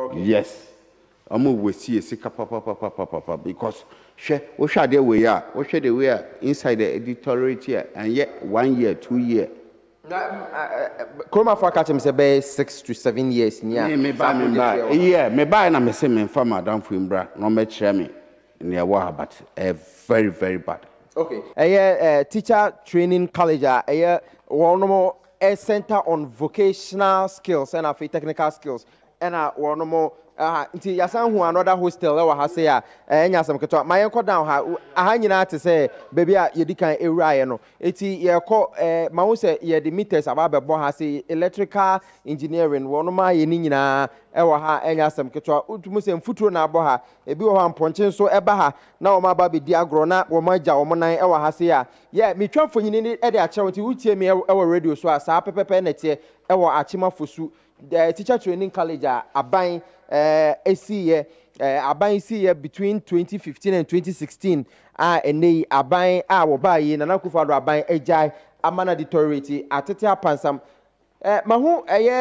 Okay. Yes. We see a sick papa because we share the way inside the editorial here and yet 1 year, 2 years. Chroma for catch him say 6 to 7 years. Yeah, me buy. Yeah, me buy na me say me for madam Fuimbra. No me share me. Near water, but very, very bad. Okay. Teacher training college. One more a center on vocational skills and technical skills. And one more. Nti yasan hu another hostel we ha say enya sam keto ma yen ko down ha aha nyina te say baby a yedi kan ewura ye no eti ye ko ma hu say ye the meters aba be bo ha say electrical engineering wono ma ye ni nyina e wo ha enya sam keto utumu say mfuturo na abo ha ebi wo ha mponche so eba ha na wo ma ba be di agro na wo ma gya wo nan e wo ha say ye metwa fonyini ni e de a chewo nti utie me e wo radio so asa pepepe na tie e wo achima fosu the teacher training college aban aban see between 2015 and 2016 ene aban wo ba yi Nana Akufo-Addo aban ejai amana deteriorate atete apansam mahu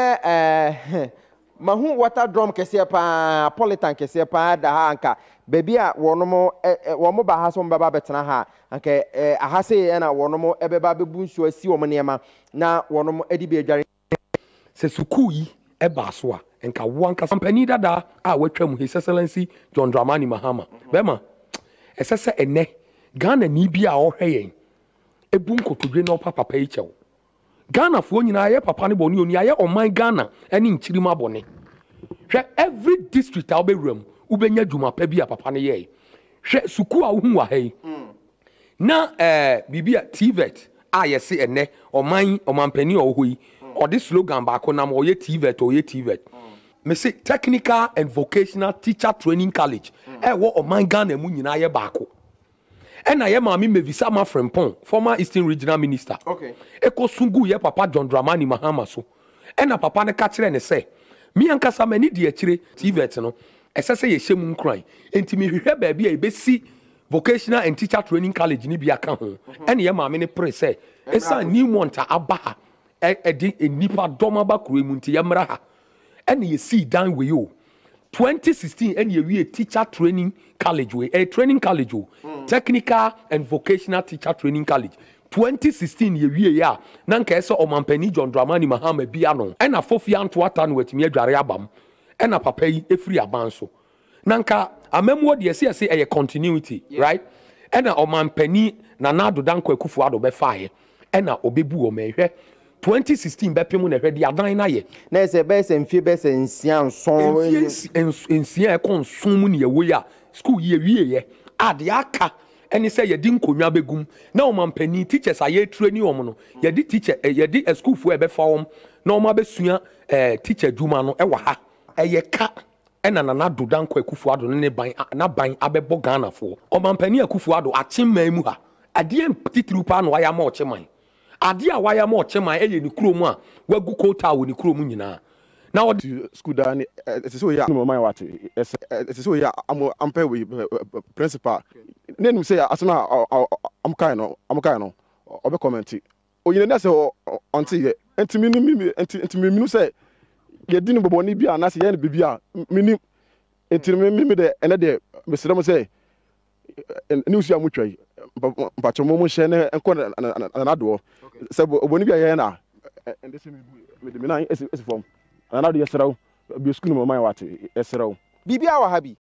mahu water drum kese pa politan kese pa da ha anka baby a wono ba ha so mbaba betena ha anka aha se na wono ebeba bebu nsu asi wo niema na wono edi be adware se sukui eba so a enka wanka company dada a watwam His Excellency John Dramani Mahama bema esese ene Ghana ni bia a ohwe ebu nkotodwe na papa yi chew Ghana fo nyina aye papa ne boni oni aye oman Ghana ene nchirima bone hwe every district a obewram ubenya dwuma pa bia papa ne ye hwe suku a hu wa hai na bibia TVET a yesi ene oman pani ohoi or this slogan back on or TVET. Me say technical and vocational teacher training college. What my Ghana mu nyina ye baako. And I am mami me visa ma Frempong, former Eastern Regional Minister. Okay. Eko sungu ye papa John Dramani Mahama so. And a papa ne kachire ne say, me ankasa mani di achire TVET no. Ese say ye shemu nkran. Enti me hwehwe ba bia e besi vocational and teacher training college ni bia ka ho. And ye mami ne pre say, esa new monta aba edi nipa doma ba kuro mu nti yamra ha ene ye see down we you 2016 ene ye we teacher training college we training college technical and vocational teacher training college 2016 ye we ya na nka ese omampani John Dramani Mahama bia no ena fofia nto ata no watimi adware abam ena papa yi efiri aban so na nka amemwo de ese eye continuity right ena omampani Nana Akufo-Addo be faaye ena obebu o mehwe 2016 bepemu na hwede adan na ye na ese be se mfie be se nsian son ensia e konsun mu ne ye wo ya school ye wie ye ade aka eni se ye di nkonwa begum na omampani teachers aye training om no ye di teacher ye di school fu e be fa om na oma besua teacher dwuma no e wa ha eye ka ena Nana Akufo-Addo ne ban na ban abebo Ghana fo omampani Akufo-Addo achimman mu ha ade titru pa no aya ma ocheman ade a waya ma ochema eye ni kuro mu a wagu kota wo ni kuro mu nyina na wo school da ni so ya no man wate so ya am pay we principal nenu say asona am kind no obe comment oyine na say onti ye entimi minu say ye dinu bobo ni bia na say ye ni bibia mini entimi de ene de mesrem say ni usu amutwai mpacho mo she ne enko na do sebo oboni bia ye na ende se me na esi form na do yesraw bi school mo man wate yesraw bibia wa ha bi